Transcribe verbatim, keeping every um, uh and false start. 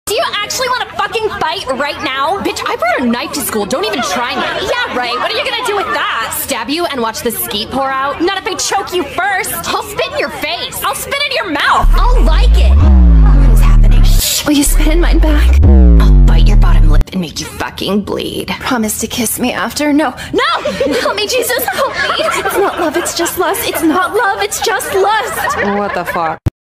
Do you actually want to fucking fight right now? Bitch, I brought a knife to school. Don't even try me. Yeah, right. What are you gonna do with that? Stab you and watch the skeet pour out? Not if I choke you first. I'll spit in your face. I'll spit in your mouth. I'll like it. What is happening? Will you spit in mine back? I'll bite your bottom lip and make you fucking bleed. Promise to kiss me after. No. No! Help me, Jesus. Help me. It's not love. It's just lust. It's not love. It's just lust. What the fuck?